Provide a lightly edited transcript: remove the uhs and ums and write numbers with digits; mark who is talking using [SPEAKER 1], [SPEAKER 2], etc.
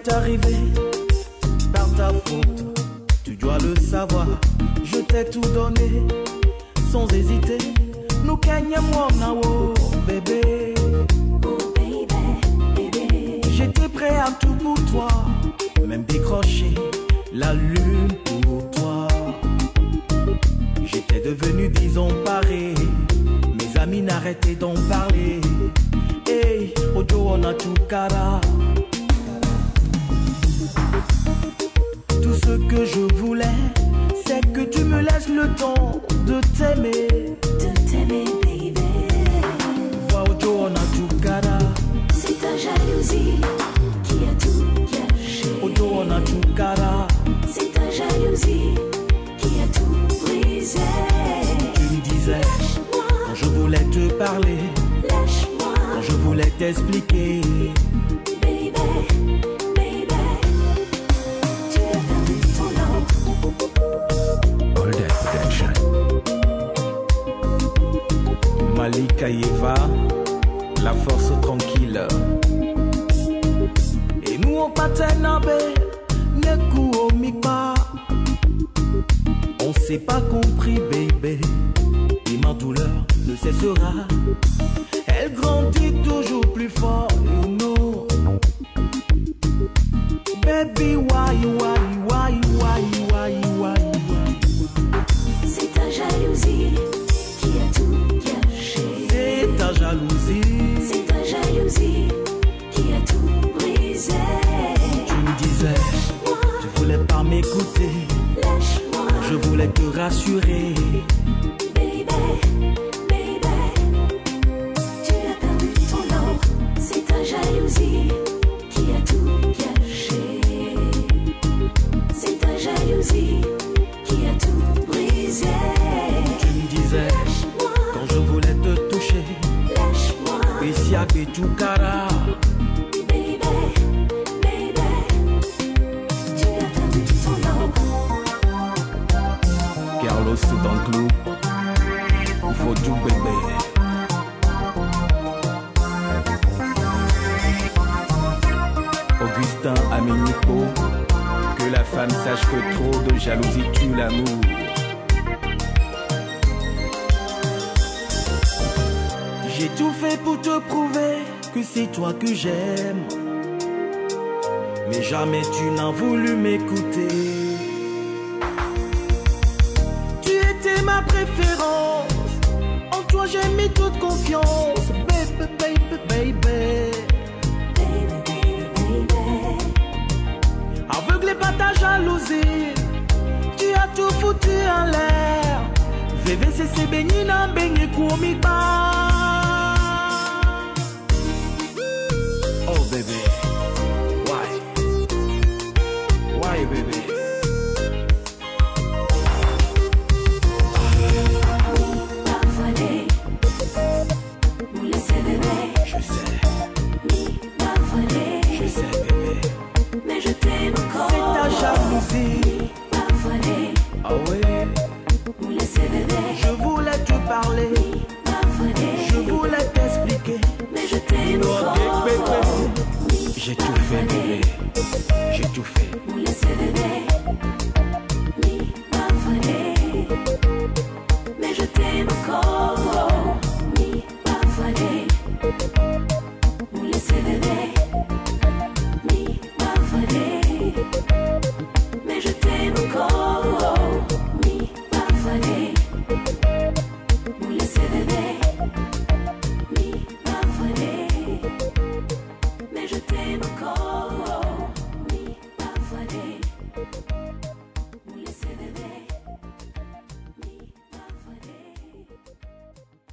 [SPEAKER 1] est arrivé par ta faute, tu dois le savoir. Je t'ai tout donné sans hésiter. Nous gagnons mon bébé.
[SPEAKER 2] Oh baby, baby.
[SPEAKER 1] J'étais prêt à tout pour toi, même décrocher la lune pour toi. J'étais devenu disons paré, mes amis n'arrêtaient d'en parler. Hey, Ojo on a tout cara. Tout ce que je voulais, c'est que tu me laisses le temps de t'aimer.
[SPEAKER 2] De t'aimer, baby.
[SPEAKER 1] Vois Ojo on a tout cara.
[SPEAKER 2] C'est ta jalousie qui a tout gâché.
[SPEAKER 1] Ojo on a tout cara.
[SPEAKER 2] C'est ta jalousie qui a tout brisé.
[SPEAKER 1] Tu me disais,
[SPEAKER 2] Lâche-moi,
[SPEAKER 1] quand je voulais te parler,
[SPEAKER 2] lâche-moi,
[SPEAKER 1] quand je voulais t'expliquer.
[SPEAKER 2] baby, baby. Tu as perdu ton nom.
[SPEAKER 3] All That Production.
[SPEAKER 1] Malika Yeva, la force tranquille. Et nous on patenabé, nekou omikpa. On s'est pas compris, baby. Et ma douleur ne cessera. Elle grandit toujours plus fort, you know. Baby, why?
[SPEAKER 2] C'est ta jalousie qui a tout gâché.
[SPEAKER 1] C'est ta jalousie.
[SPEAKER 2] C'est ta jalousie qui a tout brisé.
[SPEAKER 1] Tu me disais, tu voulais pas m'écouter.
[SPEAKER 2] Lâche-moi,
[SPEAKER 1] Je voulais te rassurer.
[SPEAKER 2] baby, baby. Tu as perdu ton nom. C'est ta jalousie qui a tout gâché. C'est ta jalousie qui a tout brisé.
[SPEAKER 1] Tu me disais,
[SPEAKER 2] Lâche-moi,
[SPEAKER 1] quand je voulais te toucher,
[SPEAKER 2] lâche-moi,
[SPEAKER 1] Bessiaque tout cara.
[SPEAKER 2] baby, baby. Tu as perdu ton nom.
[SPEAKER 1] Carlos tout en clou. Faut tout bébé. Augustin Aminico, que la femme sache que trop de jalousie tue l'amour. J'ai tout fait pour te prouver que c'est toi que j'aime, mais jamais tu n'as voulu m'écouter. Tu étais ma préférence, en toi j'ai mis toute confiance. Baby, baby, baby. Aveuglé par ta jalousie, tu as tout foutu en l'air. VVCC béni nan béni koumikba. Oh bébé, why? Why bébé?
[SPEAKER 2] M'envoler, vous laissez bébé.
[SPEAKER 1] Je sais,
[SPEAKER 2] M'envoler,
[SPEAKER 1] je sais bébé.
[SPEAKER 2] mais je t'aime encore.
[SPEAKER 1] C'est ta jalousie.
[SPEAKER 2] M'envoler,
[SPEAKER 1] Ah ouais,
[SPEAKER 2] vous laissez bébé.
[SPEAKER 1] je voulais te parler,
[SPEAKER 2] M'envoler,
[SPEAKER 1] je voulais t'expliquer.
[SPEAKER 2] mais je t'aime
[SPEAKER 1] Oh,
[SPEAKER 2] encore.